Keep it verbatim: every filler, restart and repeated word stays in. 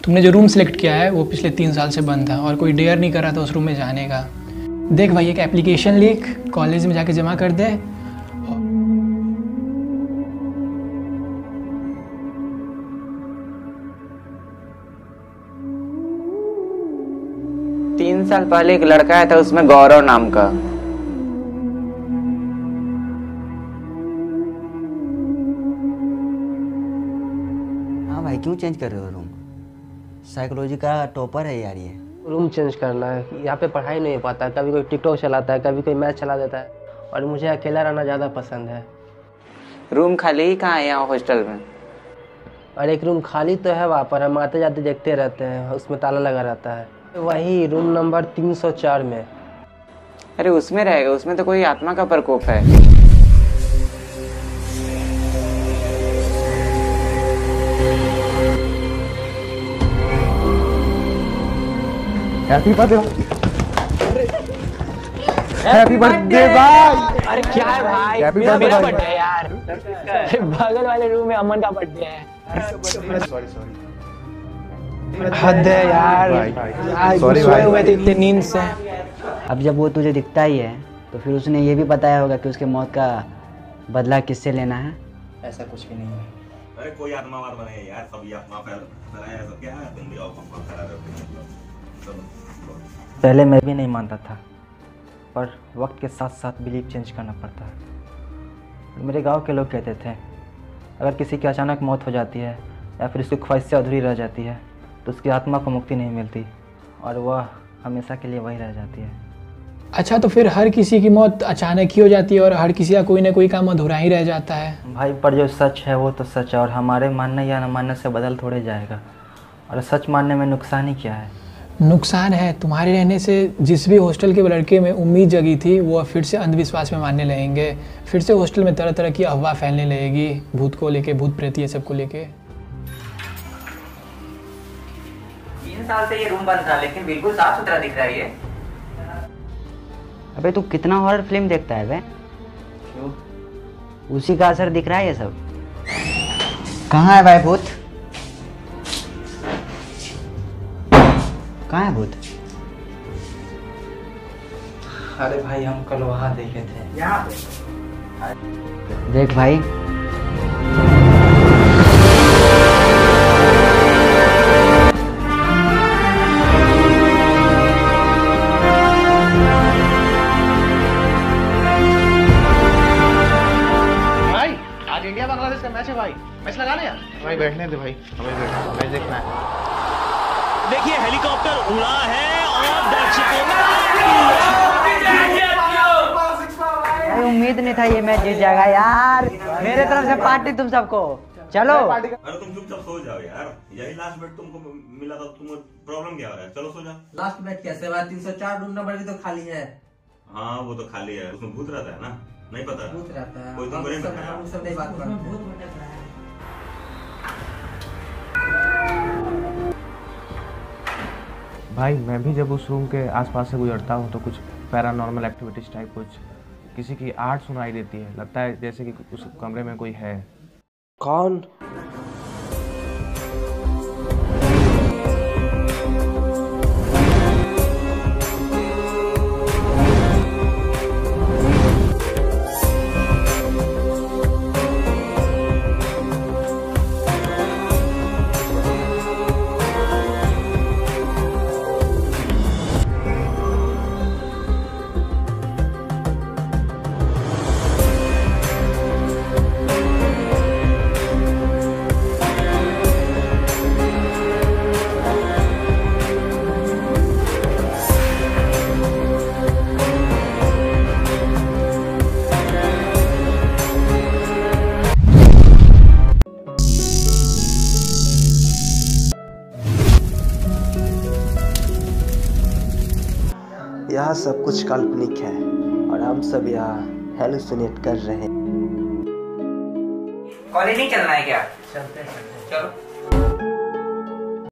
तुमने जो room select किया है वो पिछले तीन साल से बंद था और कोई डेयर नहीं कर रहा था उस रूम में जाने का। देख भाई, एक एप्लीकेशन लिख, कॉलेज में जाके जमा कर दे। तीन साल पहले एक लड़का आया था, उसमें गौरव नाम का। हाँ भाई, क्यों चेंज कर रहे हो रूम? साइकोलॉजी का टॉपर है यार ये। रूम चेंज करना है, यहाँ पे पढ़ाई नहीं हो पाता। कभी कोई टिकटॉक चलाता है, कभी कोई मैच चला देता है, और मुझे अकेला रहना ज़्यादा पसंद है। रूम खाली ही कहाँ है यहाँ हॉस्टल में? और एक रूम खाली तो है, वहाँ पर हम आते जाते देखते रहते हैं, उसमें ताला लगा रहता है। वही रूम नंबर तीन सौ चार में। अरे उसमें रहेगा, उसमें तो कोई आत्मा का प्रकोप है। हैप्पी बर्थडे, हैप्पी बर्थडे भाई। अरे क्या है भाई, हैप्पी मेरा बर्थडे बर्थडे है यार। बगल वाले रूम में अमन का बर्थडे है। सॉरी सॉरी हद है यार, आज सॉरी सोए भाई। हुए थे इतने नींद से। अब जब वो तुझे दिखता ही है तो फिर उसने ये भी बताया होगा कि उसके मौत का बदला किससे लेना है। ऐसा कुछ भी नहीं है। अरे कोई आत्मा वार बने यार, सब ये अफवाह फैल फैलाया सब क्या है, तुम भी अफवाह फैला रहे हो सब। पहले मैं भी नहीं मानता था, पर वक्त के साथ साथ बिलीव चेंज करना पड़ता है। मेरे गांव के लोग कहते थे, अगर किसी की अचानक मौत हो जाती है या फिर उसकी ख्वाहिश से अधूरी रह जाती है तो उसकी आत्मा को मुक्ति नहीं मिलती और वह हमेशा के लिए वही रह जाती है। अच्छा, तो फिर हर किसी की मौत अचानक ही हो जाती है और हर किसी का कोई ना कोई काम अधूरा ही रह जाता है। भाई, पर जो सच है वो तो सच है, और हमारे मानने या न मानने से बदल थोड़े जाएगा। और सच मानने में नुकसान ही क्या है? नुकसान है, तुम्हारे रहने से जिस भी हॉस्टल के लड़के में उम्मीद जगी थी वो फिर से अंधविश्वास में मानने लगेंगे। फिर से हॉस्टल में तरह तरह की अफवाह फैलने लगेगी, भूत को लेके, भूत प्रेत ये सब को लेके। तीन साल से ये रूम बंद था, लेकिन बिल्कुल साफ सुथरा दिख रहा है ये। अबे तू कितना हॉरर फिल्म देखता है बे? क्यों? उसी का असर दिख रहा है ये सब। कहाँ है भाई भूत? कहाँ है भूत? अरे भाई, हम कल वहाँ देखे थे। यहाँ पे देख भाई, भाई आज इंडिया बांग्लादेश का मैच है भाई, मैच लगाने यार। भाई बैठने दे भाई, हमें बैठना, मैच देखना है। देखिए हेलीकॉप्टर उड़ा है और दर्शकों भाई उम्मीद नहीं था ये मैच जीत जाएगा यार। मेरे तरफ से पार्टी तुम सबको। चलो। अरे तुम चुपचाप सो जाओ यार, यही लास्ट बेड तुमको मिला था, तुम्हें प्रॉब्लम क्या हो रहा है? चलो सो जाओ। लास्ट बेड कैसे बात? तीन सौ चार रूम नंबर भी तो खाली है। हाँ वो तो खाली है, उसमें भूत रहता है ना, नहीं पता? भूत रहता है, कोई तुमको नहीं बताया? हम सब नहीं बात करते। भाई मैं भी जब उस रूम के आसपास से गुजरता हूँ तो कुछ पैरानॉर्मल एक्टिविटीज टाइप कुछ किसी की आर्ट सुनाई देती है। लगता है जैसे कि उस कमरे में कोई है। कौन? यह सब कुछ काल्पनिक है और हम सब यहाँ हेलुसिनेट कर रहे हैं। कॉलेज नहीं चलना है क्या? चलते हैं। चलो।